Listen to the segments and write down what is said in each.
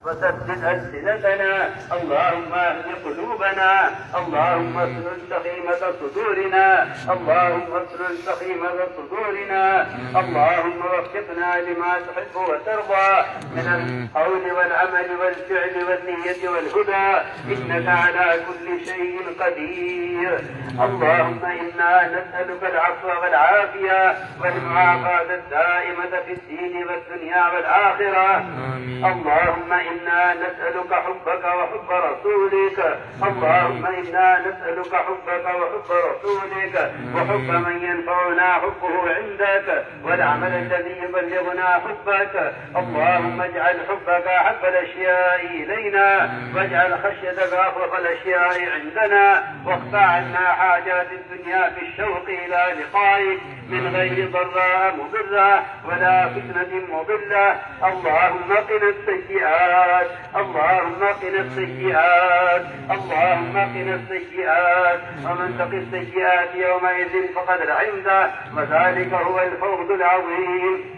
وسدد ألسنتنا، اللهم اهد قلوبنا، اللهم اسلل سخيمة صدورنا، اللهم اسلل سخيمة صدورنا، اللهم وفقنا لما تحب وترضى من القول والعمل والفعل والنية والهدى، إنك على كل شيء قدير. اللهم إنا نسألك العفو والعافية والمعافاة الدائمة في الدين والدنيا والآخرة. اللهم إنا نسألك حبك وحب رسولك، اللهم إنا نسألك حبك وحب رسولك وحب من ينفعنا حبه عندك والعمل الذي يبلغنا حبك. اللهم اجعل حبك أحب الأشياء إلينا، واجعل خشيتك أخوف الأشياء عندنا، واقطع عنا حاجات الدنيا بالشوق إلى لقائك من غير ضراء مضرة ولا فتنة مضلة. اللهم قنا السيئات، اللهم قنا السيئات، اللهم قنا السيئات، ومن تق السيئات يومئذ فقد رحمته، وذلك هو الفوز العظيم.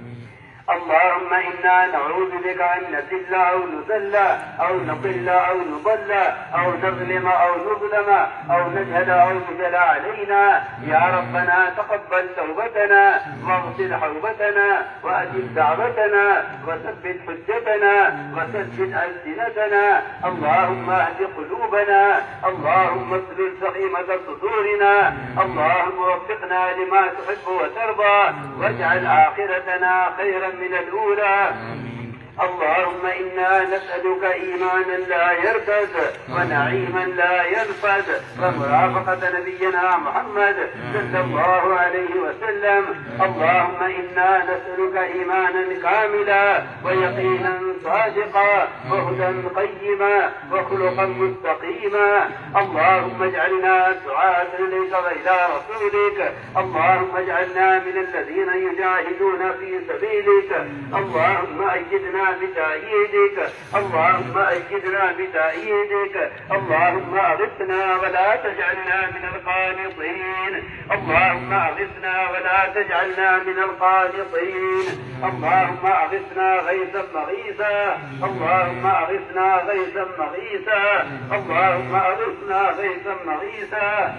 اللهم إنا نعوذ بك أن نذل أو نذل أو نضل أو نضل أو نظلم أو نظلم أو نجهل أو يجهل علينا. يا ربنا تقبل توبتنا واغسل حوبتنا وأجب دعوتنا وثبت حجتنا وسدد ألسنتنا. اللهم اهد قلوبنا، اللهم اسلل سخيمة صدورنا، اللهم وفقنا لما تحب وترضى، واجعل آخرتنا خيرا من الأولى. اللهم إنا نسألك إيمانا لا يرتد ونعيما لا ينفد ومرافقة نبينا محمد صلى الله عليه وسلم. اللهم إنا نسألك إيمانا كاملا ويقينا صادقا وهدى قيما وخلقا مستقيما. اللهم اجعلنا دعاة إليك وإلى رسولك، اللهم اجعلنا من الذين يجاهدون في سبيلك. اللهم أيدنا بتأييدك، اللهم أيدنا بتأييدك. اللهم أغثنا ولا تجعلنا من القانطين، اللهم أغثنا ولا تجعلنا من القانطين. اللهم أغثنا غيثا مغيثا، اللهم أغثنا غيثا مغيثا، اللهم أغثنا غيثا مغيثا.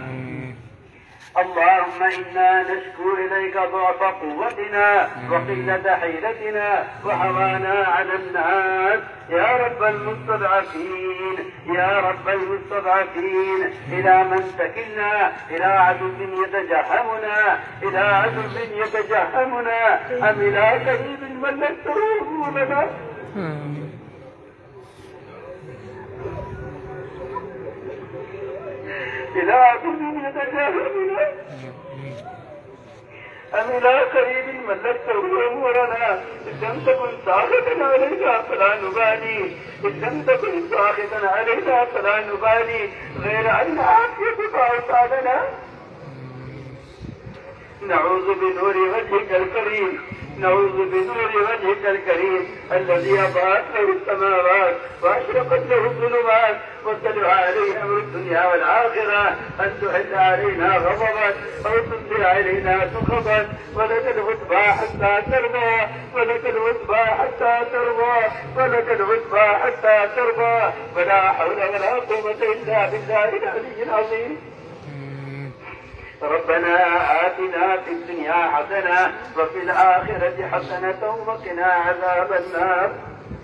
اللهم إنا نشكو إليك ضعف قوتنا وقلة حيلتنا وهوانا على الناس. يا رب المستضعفين، يا رب المستضعفين، إلى من تكلنا؟ إلى عدو يتجهمنا، إلى عدو يتجهمنا أم إلى قريب ملكته لنا؟ إلى عدو يتجاهلنا أم إلى قريب ملكته أمورنا؟ إن لم تكن ساخطا علينا فلا نبالي، إن لم تكن ساخطا علينا فلا نبالي، غير أن عافيتك أوصالنا. نعوذ بنور وجهك الكريم، نعوذ بنور وجهك الكريم الذي أضاءت له السماوات وأشرقت له الظلمات وطلع عليه أمر الدنيا والآخرة، أن تحل علينا غضبا أو تنزل علينا سخطا، ولك العتبى حتى ترضى، ولك العتبى حتى ترضى، ولك العتبى حتى ترضى، ولا حول ولا قوة إلا بالله العلي العظيم. ربنا آتنا في الدنيا حسنة وفي الآخرة حسنة وقنا عذاب النار.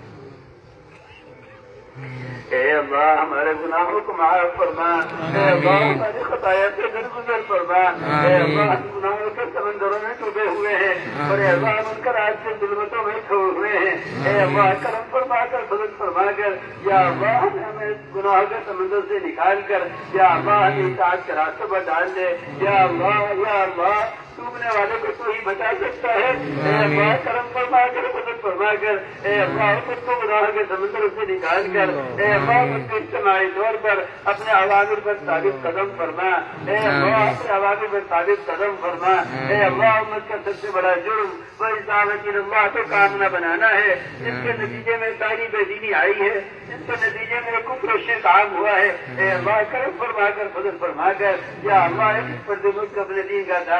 اے اللہ ہمارے گناہوں کو معاف فرما، اے اللہ ہماری خطایا سے درگزر فرما، اے اللہ ہم گناہوں کے سمندروں میں ڈوبے ہوئے ہیں اور اے اللہ ہم منکرات سے ظلمتوں میں کھو ہوئے ہیں، اے اللہ کرم فرما کر فضل فرما کر یا اللہ ہمیں گناہوں کے سمندر سے نکال کر یا اللہ ہمیں اطاعت کے راستے پر ڈال دے، یا اللہ ڈوبنے والے کو تو ہی بچا سکتا ہے، اے اللہ کرم فرما کر فضل فرما کر، اے اللہ خود کو گناہوں کے سمندر سے نکال کر، اے اللہ اس کے اجتماعی طور پر اپنے عوامر پر ثابت قدم فرما، اے اللہ اپنے عوامر پر ثابت قدم فرما، اے اللہ امت کا سب سے بڑا جرم وہ اطاعت اللہ کو کام نہ بنانا ہے، جس کے نتیجے میں ساری بے دینی آئی ہے، جس کے نتیجے میں کفر و شرک عام ہوا ہے، اے اللہ کرم فرما کر فضل فرما کر یا اللہ اس پر اپنے دین کا داعی بنا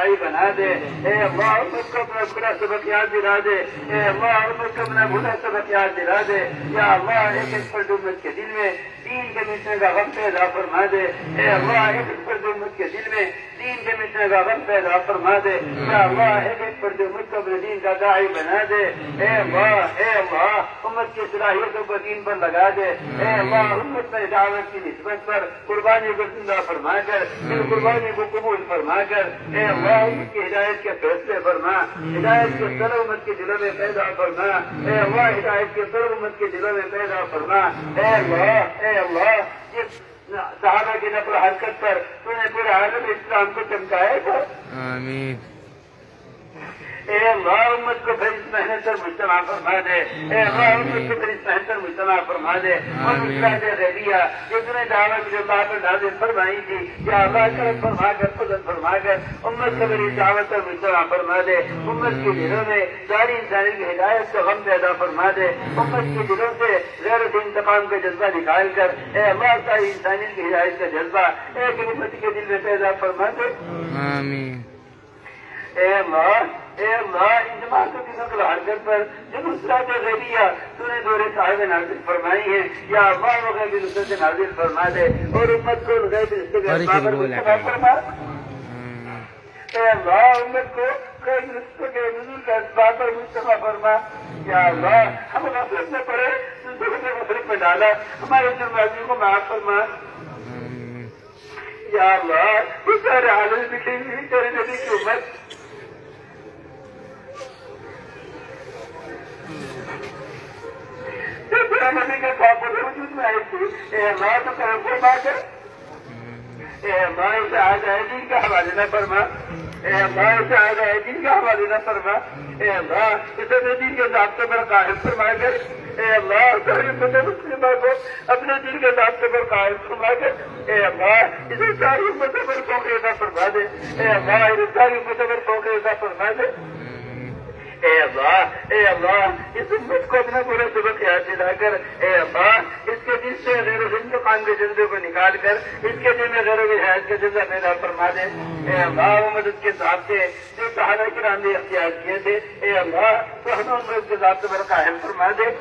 دے. اے اللہ امت کو اپنا برا سبق یاد دلا دے. اے اللہ امت کو اپنا برا سبق یاد دلا دے. یا اللہ ایک ایک فرد امت کے دل میں دین کے مٹنے کا غم پیدا فرما دے. اے اللہ ایک ایک فرد امت کے دل میں دین کے مٹنے کا غم پیدا فرما دے. یا اللہ ایک ایک فرد امت کو اپنے دین کا داعی بنا دے. اے اللہ امت کی صلاحیتوں کو دین پر لگا دے. اے اللہ امت میں دعوت کی نسبت پر قربانی کو زندہ فرما کر پھر قربانی کو قبول فرما کر اے اللہ امت کی ہدایت کے فیصلے فرما. ہدایت کے سر امت کے دلوں میں پیدا فرما. اے اللہ ہدایت کے سر امت کے دلوں میں پیدا فرما. اے اللہ جس صحابہ کی نقل و حرکت پر تو نے پورے عالم اسلام کو چمکایا تھا. آمین. اے اللہ امت کو پھر اس محنت پر مجتمع فرما دے. اے اللہ امت کو پھر اس محنت پر مجتمع فرما دے. اور مشکلات غیبیہ جو تم نے دعوت جو اللہ پر نازل فرمائی تھی یا اللہ کرم فرما کر فضل فرما کر امت کو میری دعوت پر مجتمع فرما دے. امت کے دلوں میں ساری انسانی کی ہدایت کا غم پیدا فرما دے. امت کے دلوں سے غیرت انتقام کا جذبہ نکال کر اے اللہ ساری انسانیت کی ہدایت کا جذبہ ایک امت کے دل میں پیدا فرما دے. آمین. اے اللہ ان جماعتوں کی نقل و حرکت پر جو نصرات غیبیہ تو نے دور صاحب نازل فرمائی ہے یا اللہ و غیب نصرت نازل فرما دے اور امت کو غیب استغفار پر مجتمع فرما. اے اللہ امت کو غیب نصرت کے نزول کا اسباب پر مجتمع فرما. یا اللہ ہم غفلت میں پڑے دوسروں نے غفلت میں ڈالا ہمارے جرمازی کو معاف فرما. یا اللہ اس سارے عالم بکھری ہوئی تیرے نبی کی امت نبی کے خواب وجود میں آئی تھی. اے اللہ تو کرم فرما کر اے اللہ اسے آزائے دین کا حوالے نہ فرما. اے اللہ اسے آزائے دین کا حوالے نہ فرما. اے اللہ اسے دین کے ضابطے پر قائم فرما کر اے اللہ ساری امت مسلمہ کو اپنے دین کے ضابطے پر قائم فرما کر اے اللہ اسے ساری امتوں پر فوق عطا فرما دے. اے اللہ اسے ساری امتوں پر فوق عطا فرما دے. اے اللہ اس امت کو اپنا پورا سبق یاد دلا کر اے اللہ اس کے دل سے غیر و انتقام کے جذبے کو نکال کر اس کے دل میں غیر و حیات کا جذبہ پیدا فرما دے. اے اللہ مدد کے ساتھ سے جو صحابہ کرام نے اختیار کیے تھے اے اللہ تو ہمیں ان کے ضابطے پر قائم فرما دے.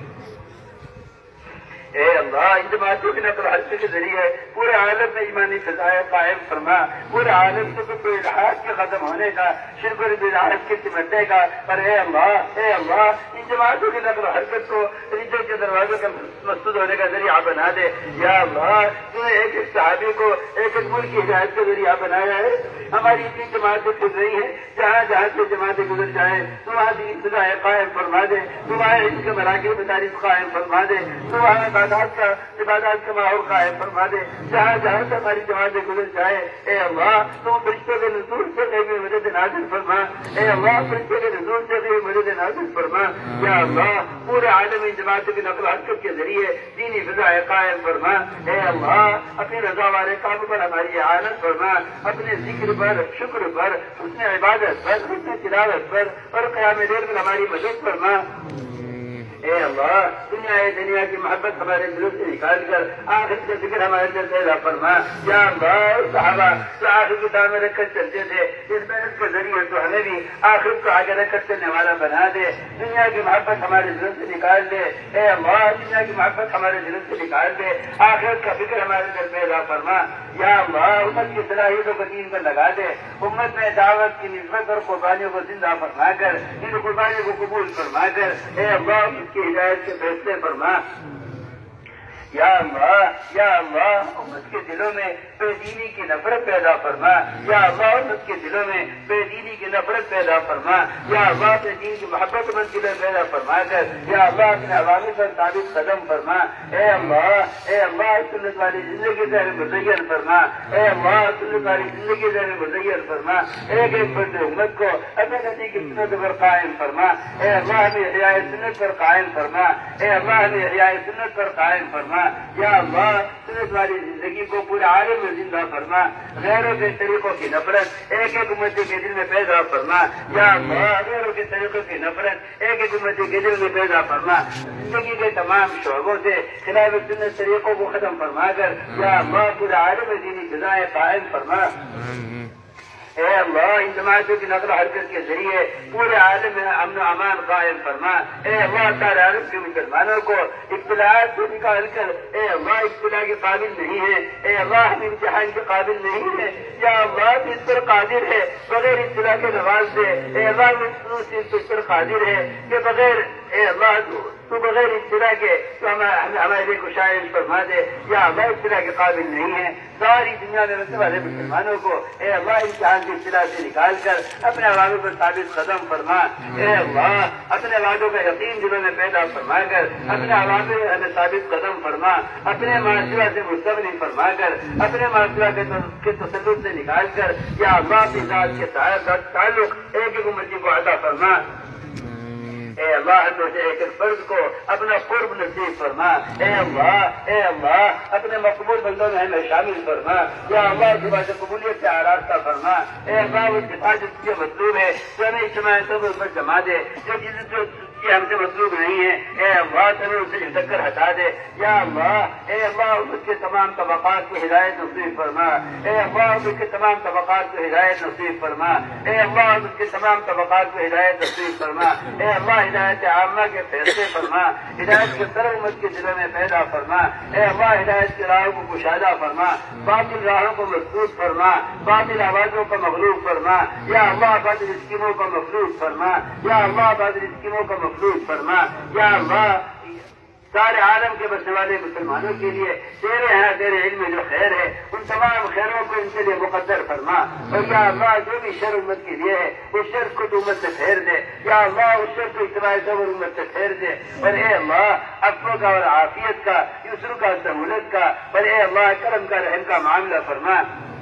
اے اللہ ان جماعتوں کی نقل و حرکت کے ذریعے پورے عالم میں ایمانی فضائیں قائم فرما. پورے عالم سے کوئی الحاد کے ختم ہونے کا شرک و بدعت کے سمٹنے کا. پر اے اللہ ان جماعتوں کی نقل و حرکت کو رجے کے دروازے کا مسدود ہونے کا ذریعہ بنا دے. یا اللہ تو نے ایک ایک صحابی کو ایک ایک ملک کی ہدایت کا ذریعہ بنایا ہے. ہماری اتنی جماعتیں پھر رہی ہیں جہاں جہاں سے جماعتیں گزر جائیں تمہاں دین فضائیں قائم فرما دے. تمہارے ان کے مراکز میں تعریف قائم فرما دے. تمہارے عبادات کا ماحول قائم فرما دے. جہاں جہاں سے ہماری جماعتیں گزر جائے اے اللہ تم فرشتوں کے نزول سے غیبی مدد نازل فرما. اے اللہ فرشتوں کے نزول سے غیبی مدد نازل فرما. یا اللہ پورے عالمی جماعتوں کی نقل و حرکت کے ذریعے دینی فضائیں قائم فرما. اے اللہ اپنی رضا والے کام پر ہماری اعانت فرما. اپنے ذکر پر شکر پر حسن عبادت پر حسن تلاوت پر اور قیام لیل پر ہماری مدد فرما. اے اللہ دنیا کی محبت ہمارے دلوں سے نکال کر آخر کا ذکر ہمارے دل سے پیدا فرما. یا اللہ صحابہ جو آخر کی دام میں رکھ کر چلتے تھے اس محنت کے ذریعے تو ہمیں بھی آخر کو آگے رکھ کر چلنے والا بنا دے. دنیا کی محبت ہمارے دلوں سے نکال دے. اے اللہ دنیا کی محبت ہمارے دلوں سے نکال دے. آخر کا فکر ہمارے دل میں پیدا فرما. یا اللہ امت کی صلاحیتوں کو دین پر لگا دے. امت میں دعوت کی نسبت اور قربانیوں کو زندہ فرما کر ان قربانیوں کو قبول فرما کر اے اللہ اس کی ہدایت کے فیصلے فرما. یا اللہ امت کے دلوں میں بے دینی کی نفرت پیدا فرما. یا اللہ امت کے دلوں میں بے دینی کی نفرت پیدا فرما. یا اللہ اپنے دین کی محبت امت کے دل پیدا فرما کر یا اللہ اپنے عوامی پر ثابت قدم فرما. اے اللہ سنت والی زندگی سے ہمیں مزین فرما. اے اللہ سنت والی زندگی سے ہمیں مزین فرما. ایک ایک فرد امت کو اپنے نبی کی سنت پر قائم فرما. اے اللہ ہمیں احیاء سنت پر قائم فرما. اے اللہ ہمیں احیاء سنت پر قائم فرما. یا اللہ سنت والی زندگی کو پورے عالم میں زندہ فرما. غیروں کے طریقوں کی نفرت ایک ایک امتی کے دل میں پیدا فرما. یا اللہ غیروں کے طریقوں کی نفرت ایک ایک امتی کے دل میں پیدا فرما. زندگی کے تمام شعبوں سے خلاف سنت طریقوں کو ختم فرما کر یا اللہ پورے عالم میں دینی فضائیں قائم فرما. اے اللہ ان جماعتوں کی نقل و حرکت کے ذریعے پورے عالم میں امن و امان قائم فرما. اے اللہ سارے عالم کے مسلمانوں کو ابتلاءات سے نکال کر اے اللہ ابتلاء کے قابل نہیں ہے, اے اللہ ہم امتحان کے قابل نہیں ہے. یا اللہ تو اس پر قادر ہے بغیر ابتلاء کے نواز سے. اے اللہ اس پر قادر ہے کہ بغیر اے اللہ تو بغیر ابتلاء کے تو ہمارے لیے کشائش فرما دے. یا اللہ ابتلاء کے قابل نہیں ہے. ساری دنیا میں رہنے والے مسلمانوں کو اے اللہ امتحان کی ابتلاء سے نکال کر اپنے وعدوں پر ثابت قدم فرما. اے اللہ اپنے وعدوں کا یقین دلوں میں پیدا فرما کر اپنے وعدوں میں ثابت قدم فرما. اپنے معاشرہ سے مستغنی فرما کر اپنے معاشرہ کے تسلط سے نکال کر یا اللہ کی ذات کے تعلق ایک ایک امتی کو عطا فرما. اے اللہ تو سے ایک ایک فرد کو اپنا قرب نصیب فرما. اے اللہ اپنے مقبول بندوں میں ہمیں شامل فرما. یا اللہ صبح سے قبولیت سے آراستہ فرما. اے اللہ وہ حفاظت کے مطلوب ہے تو ہمیں اجتماع پر جما دے. جو چیزیں ہم سے مطلوب نہیں ہے اے اللہ تمہیں اسے جھٹک کر ہٹا دے. یا اللہ اے اللہ اس کے تمام طبقات کو ہدایت نصیب فرما. اے اللہ اس کے تمام طبقات کو ہدایت نصیب فرما. اے اللہ اس کے تمام طبقات کو ہدایت نصیب فرما. اے اللہ ہدایت عامہ کے فیصلے فرما. ہدایت کے سر امت کے دلوں میں پیدا فرما. اے اللہ ہدایت کی راہوں کو کشادہ فرما. باطل راہوں کو مضبوط فرما. باطل آوازوں کو مغلوب فرما. یا اللہ باطل اسکیموں کو مخلوط فرما. یا اللہ باطل اسکیموں کو مخلوط فرما. یا اللہ سارے عالم کے بسنے والے مسلمانوں کے لیے تیرے علم میں جو خیر ہے ان تمام خیروں کو ان کے لیے مقدر فرما. اور یا اللہ جو بھی شر امت کے لیے ہے اس شر کو تو امت سے پھیر دے. یا اللہ اس شر کو اتباع صبر امت سے پھیر دے. اور اے اللہ عفو کا اور عافیت کا یسر کا سہولت کا اور اے اللہ کرم کا رحم کا معاملہ فرما.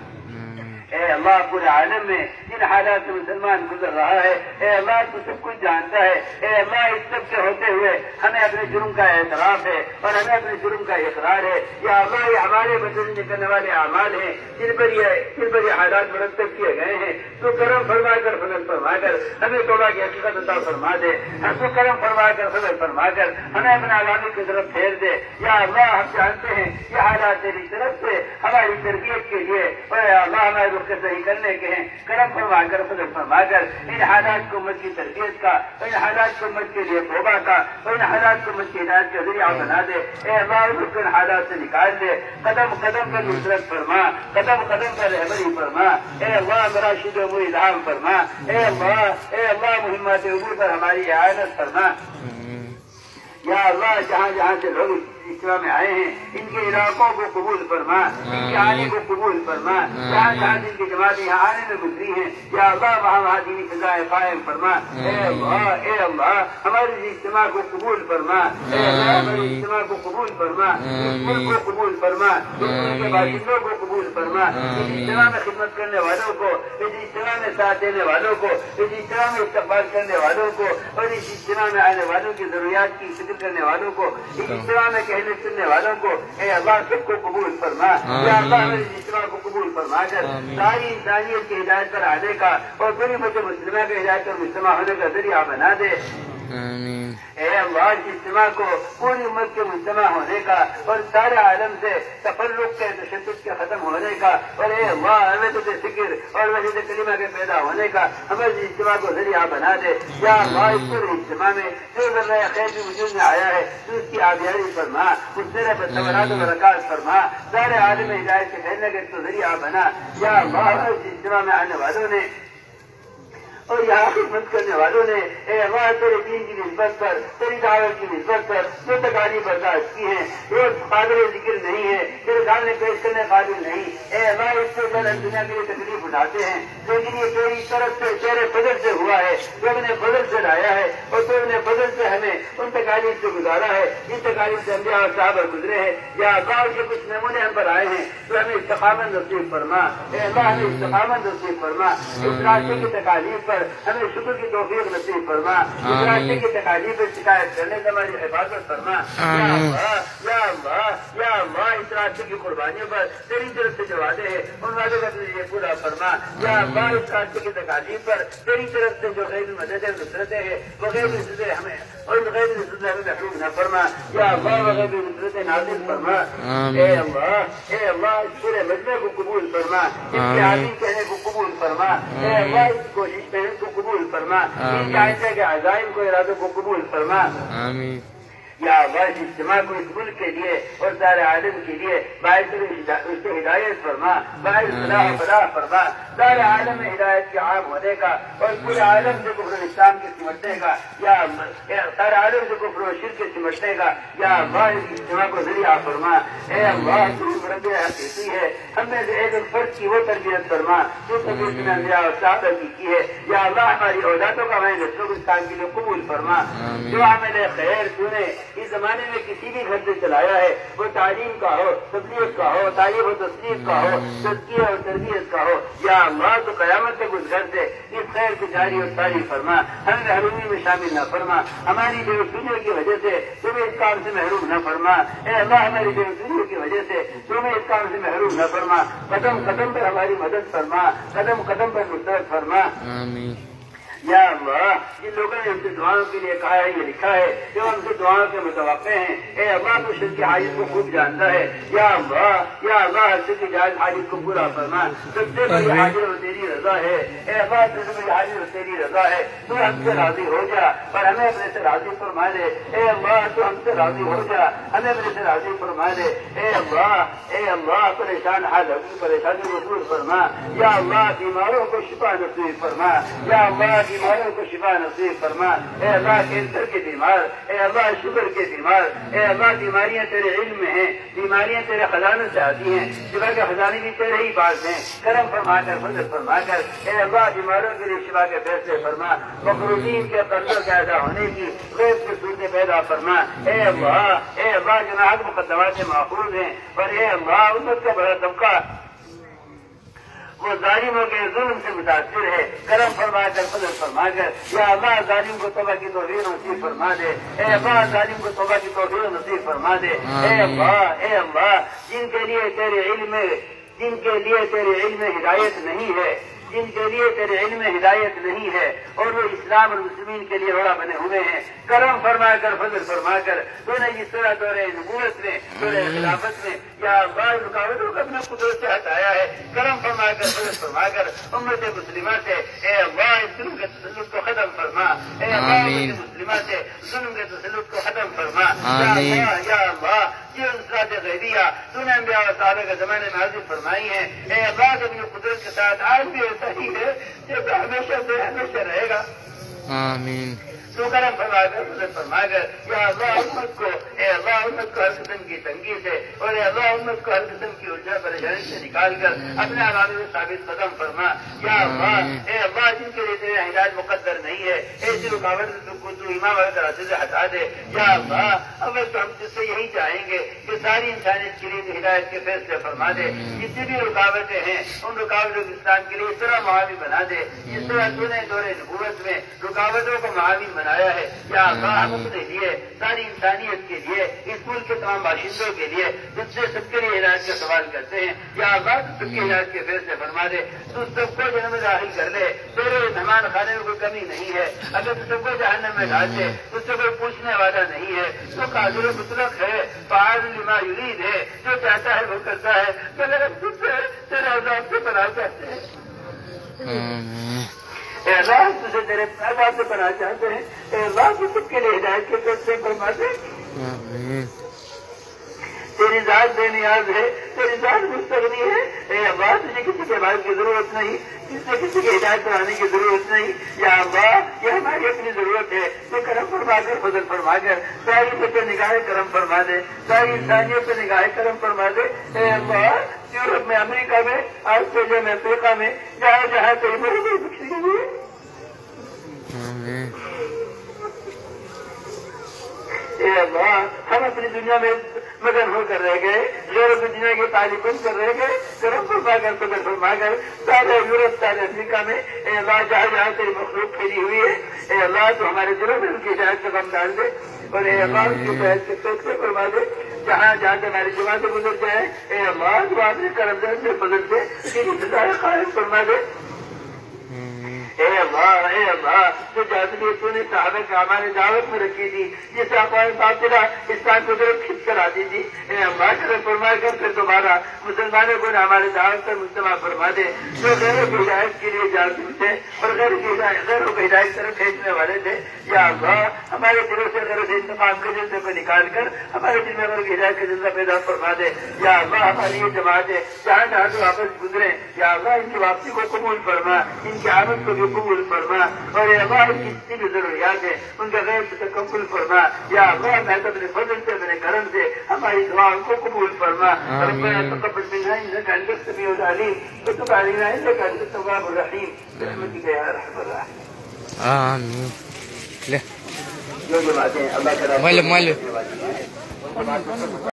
اے اللہ پورے عالم میں جن حالات سے مسلمان گزر رہا ہے اے اللہ تو سب کچھ جانتا ہے. اے اللہ اس سب کے ہوتے ہوئے ہمیں اپنے جرم کا اعتراف ہے اور ہمیں اپنے جرم کا اقرار ہے. یا اللہ یہ ہمارے بدلنے کرنے والے اعمال ہیں جن پر یہ حالات مرتب کیے گئے ہیں. تو کرم فرما کر فضل فرما کر ہمیں توبہ کی حقیقت عطا فرما دے. ہم تو کرم فرما کر فضل فرما کر ہمیں اپنے علاقے کی طرف پھیر دے. یا اللہ ہم جانتے ہیں یہ حالات تیری طرف سے ہماری تربیت کے لیے اور اللہ ہمارے کے صحیح کرنے کے ہیں. کرم فرما کر فضل فرما کر ان حالات کو امت کی تربیت کا ان حالات کو امت کے لیے توبہ کا اور ان حالات کو امت کی ہدایت کا ذریعہ بنا دے. اے اللہ اس کو ان حالات سے نکال دے. قدم قدم پر نصرت فرما. قدم قدم پر رہبری فرما. اے اللہ مراشد و الہام فرما. اے اللہ مہمات امور پر ہماری اعانت فرما. یا اللہ جہاں جہاں سے لوگ اجتماع میں آئے ہیں ان کے علاقوں کو قبول فرما. ان کے آنے کو قبول فرما. جہاں جہاں جن کی جماعتیں یہاں آنے میں گزری ہیں یا اللہ وہاں دینی فضائیں قائم فرما. اے اللہ ہمارے اجتماع کو قبول فرما. اے اللہ ہمارے اجتماع کو قبول فرما. اس ملک کو قبول فرما. اس ملک کے باشندوں کو قبول فرما. اس اجتماع میں خدمت کرنے والوں کو, اس اجتماع میں ساتھ دینے والوں کو, اس اجتماع میں استقبال کرنے والوں کو اور اس اجتماع میں آنے والوں کی ضروریات کی فکر کرنے والوں کو, اس اجتماع میں کہنے سننے والوں کو اے اللہ سب کو قبول فرما. یا اللہ ہمارے اجتماع کو قبول فرما کر ساری انسانیت کی ہدایت پر آنے کا اور پوری امت مسلمہ کے ہدایت پر مجتمع ہونے کا ذریعہ بنا دے. اے اللہ اس اجتماع کو پوری امت کے مجتمع ہونے کا اور سارے عالم سے تفرق کے تشدد کے ختم ہونے کا اور اے اللہ وحدت فکر اور وحدت کلمہ کے پیدا ہونے کا ہمیں اس اجتماع کو ذریعہ بنا دے. یا اللہ اس پورے اجتماع میں جو ذرہ خیر بھی وجود میں آیا ہے تو اس کی آبیاری فرما. اس سے بدتورات و برکات فرما. سارے عالم ہدایت کے پھیلنے کا تو ذریعہ بنا. یا اللہ اس اجتماع میں آنے والوں نے اور یہاں خدمت کرنے والوں نے اے اللہ تیرے دین کی نسبت پر تیری دعوت کی نسبت پر جو تکالیف برداشت کی ہیں وہ قابل ذکر نہیں ہے, تیرے سامنے پیش کرنے قابل نہیں. اے اللہ اس سے دنیا کے لیے تکلیف اٹھاتے ہیں لیکن یہ تیری طرف سے تیرے فضل سے ہوا ہے. تو اپنے فضل سے لایا ہے اور تو اپنے فضل سے ہمیں ان تکالیف سے گزارا ہے جن تکالیف سے انبیاء اور صحابہ گزرے ہیں. یا اللہ کے کچھ نمونے ہم پر آئے ہیں تو ہمیں استقامت نصیب فرما. اے اللہ ہمیں استقامت نصیب فرما. اس راستے کی تکالیف پر ہمیں شکر کی توفیق نصیب فرما. اس راستے کی تکالیف پر شکایت کرنے سے ہماری حفاظت فرما. یا اللہ اس راستے کی قربانیوں پر تیری طرف سے جو وعدے ہیں ان وعدوں کا تجھے پورا فرما. یا اللہ اس راستے کی تکالیف پر تیری طرف سے جو غیر مدد نصرتیں ہیں وہ غیر نصرتیں ہمیں اور غیر نصرت ہمیں محروم نہ فرما یا اللہ وغیر نصرت نازل فرما اے اللہ اس پورے مجمع کو قبول فرما اس کے عالم کہنے کو قبول فرما اے اللہ اس کوشش محنت کو قبول فرما ان کے آئندہ کے عزائم کو ارادوں کو قبول فرما آمین یا اللہ اس اجتماع کو اس ملک کے لیے اور سارے عالم کے لیے باعث اس سے ہدایت فرما باعث صلاح و فلاح فرما سارے عالم میں ہدایت کے عام ہونے کا اور پورے عالم سے کفر اسلام کے سمٹنے کا یا سارے عالم سے کفر و شرک کے سمٹنے کا یا اللہ اس اجتماع کو ذریعہ فرما اے اللہ تو رب حقیقی ہے ہم میں سے ایک فرد کی وہ تربیت فرما جو تبیت میں انبیاء اور صحابہ کی ہے یا اللہ ہماری اولادوں کا ہمارے نسلوں کو اسلام کے لیے قبول فرما جو عمل خیر تو نے اس زمانے میں کسی بھی گھر سے چلایا ہے وہ تعلیم کا ہو تبلیغ کا ہو تعلیم و تصنیف کا ہو تزکیہ اور تربیت کا ہو یا اللہ تو قیامت تک اس گھر سے اس خیر کو جاری اور ساری فرما ہمیں محرومی میں شامل نہ فرما ہماری بے وسولیوں کی وجہ سے تمہیں اس کام سے محروم نہ فرما اے اللہ ہماری بے وسولیوں کی وجہ سے تمہیں اس کام سے محروم نہ فرما قدم قدم پر ہماری مدد فرما قدم قدم پر نصرت فرما آمین یا اللہ جن لوگوں نے ہم سے دعاؤں کے لیے کہا ہے یہ لکھا ہے جو ہم سے دعاؤں کے متوقع ہیں اے اللہ تو شرک کی حاجت کو خوب جانتا ہے یا اللہ ہر شرک کی جائز حاجت کو پورا فرما سب سے بڑی حاجت اور تیری رضا ہے اے اللہ سب سے بڑی حاجت اور تیری رضا ہے تو ہم سے راضی ہو جا پر ہمیں اپنے سے راضی فرما دے اے اللہ تو ہم سے راضی ہو جا ہمیں اپنے سے راضی فرما دے اے اللہ پریشان حال کی پریشانی کو دور فرما یا اللہ بیماروں کو شفا نصیب فرما یا اللہ بیماروں کو شفا نصیب فرما اے اللہ کینسر کے بیمار اے اللہ شوگر کے بیمار اے اللہ بیماریاں تیرے علم میں ہیں بیماریاں تیرے خزانے سے آتی ہیں شفا کے خزانے بھی تیرے ہی پاس ہیں کرم فرما کر فضل فرما کر اے اللہ بیماروں کے لیے شفا کے فیصلے فرما مقروضین کے قرضوں کے ادا ہونے کی غیب کی صورتیں پیدا فرما اے اللہ جناحت مقدمات سے محفوظ ہیں اور اے اللہ امت کا بڑا طبقہ وہ ظالموں کے ظلم سے متاثر ہے کرم فرما کر فضل فرما کر یا اللہ ظالم کو توبہ کی توفیق نصیب فرما دے اے اللہ ظالم کو توبہ کی توفیق نصیب فرما دے اے اللہ جن کے لیے تیرے علم میں ہدایت نہیں ہے جن کے لیے تیرے علم میں ہدایت نہیں ہے اور وہ اسلام اور مسلمین کے لیے روڑا بنے ہوئے ہیں کرم فرما کر فضل فرما کر تو نے جس طرح دورے نبوت میں دورے خلافت میں یا بعض رکاوٹوں کو اپنے قدرت سے ہٹایا ہے کرم فرما کر فضل فرما کر امت مسلمہ سے اے اللہ اس ظلم کے تسلط کو ختم فرما اے اللہ امت مسلمہ سے ظلم کے تسلط کو ختم فرما یا اللہ یہ انصرات غیبیہ تو نے انبیاء و صحابہ کے زمانے میں حاضر فرمائی ہیں اے اللہ اپنی قدرت کے ساتھ آج بھی ایسا ہی ہے جو ہمیشہ سے ہمیشہ رہے گا آمین تو کرم فرما کر فضل فرما کر یا اللہ امت کو اے اللہ امت کو ہر قسم کی تنگی سے اور اے اللہ امت کو ہر قسم کی الجھن پریشانی سے نکال کر اپنے عوامل میں ثابت قدم فرما یا اللہ اے اللہ جن کے لیے تیرے ہدایت مقدر نہیں ہے ایسی رکاوٹ کو تو امام والے راستے سے ہٹا دے یا اللہ اول تو ہم جس سے یہی چاہیں گے کہ ساری انسانیت کے لیے ہدایت کے فیصلے فرما دے جتنی بھی رکاوٹیں ہیں ان رکاوٹوں کو اسلام کے لیے اس طرح معاون بنا دے جس طرح تو نے دور نبوت میں رکاوٹوں کو معاون بنایا ہے یا اللہ ہم اپنے لیے ساری انسانیت کے لیے اس ملک کے تمام باشندوں کے لیے تجھ سے سب کے لیے ہدایت کا سوال کرتے ہیں یا اللہ سب کی ہدایت کے فیصلے فرما دے تو سب کو جہنم میں داخل کر لے تیرے مہمان خانے میں کوئی کمی نہیں ہے اگر تو سب کو جہنم میں ڈال دے تو سے کوئی پوچھنے والا نہیں ہے تو قادر مطلق ہے فاعل لما یرید ہے جو چاہتا ہے وہ کرتا ہے مگر ہم خود سے تیرے عذاب سے پناہ چاہتے ہیں اے اللہ تجھے تیرے عذاب سے پناہ چاہتے ہیں اے اللہ تو سب کے لیے ہدایت کے فیصلے فرما دے تیری ذات بے نیاز ہے تیری ذات مستغنی ہے اے اللہ تجھے کسی کے عبادت کی ضرورت نہیں کسی کی ہدایت کرانے کی ضرورت نہیں یا اللہ یہ ہماری اپنی ضرورت ہے تو کرم فرما کر فضل فرما کر ساری پہ نگاہ کرم فرما دے ساری انسانیت پہ نگاہ کرم فرما دے اے اللہ یورپ میں امریکہ میں آسٹریلیا میں افریقہ میں جہاں جہاں تیری بڑی بڑی بخشی ہوئی ہے اے اللہ ہم اپنی دنیا میں مگن ہو کر رہ گئے یورپ دنیا کے تعلیم بند کر رہ گئے کرم فرما کر فضل فرما کر سارے یورپ سارے افریقہ میں اے اللہ جہاں جہاں تیری مخلوق پھیلی ہوئی ہے اے اللہ تو ہمارے دلوں میں ان کی ہدایت کا غم ڈال دے اور اے اللہ ان کی بحث کے فیصلے فرما دے جہاں جہاں سے ہماری جماعت سے گزر جائے اے اللہ تو اپنے کرم سے فضل سے قائم فرما دے اے اللہ جو جاذبیت نے صحابہ کا ہمارے دعوت میں رکھی تھی، جس اقوال باطلہ اسلام کو طرف کھینچ کر آتی تھی، اے اللہ کرے فرما کر پھر دوبارہ مسلمانوں کو ہمارے دعوت پر مجتمع فرما دے، جو غیروں کی ہدایت کے لیے جانتے تھے اور غیروں کو ہدایت طرف بھیجنے والے تھے، یا اللہ ہمارے دلوں سے غیروں سے انتقام کے جذبے کو نکال کر ہمارے دل میں غیروں کی ہدایت کا جذبہ پیدا فرما دے، یا اللہ ہماری یہ جماعت ہے جہاں جہاں سے واپس گزرے، یا اللہ ان کی واپسی کو قبول فرما، ان کی آمد کو بھی قبول فرما، اور یا اللہ ان کی جتنی بھی ضروریات ہیں ان کا غیر تکفل فرما، یا اللہ میں اپنے فضل سے اپنے کرم سے ہماری دعاؤں کو قبول فرما، ربنا تقبل منا انك انت السميع العليم وتب علينا انك انت التواب الرحيم برحمتك يا ارحم الراحمين. آمین. لے جو باتیں اللہ تعالیٰ مال